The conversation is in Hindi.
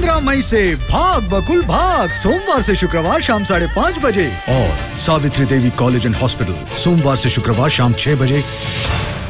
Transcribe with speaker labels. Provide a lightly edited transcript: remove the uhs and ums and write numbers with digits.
Speaker 1: 15 मई से भाग बकुल भाग, सोमवार से शुक्रवार शाम 5:30 बजे और Savitri Devi college and hospital सोमवार से शुक्रवार शाम 6 बजे।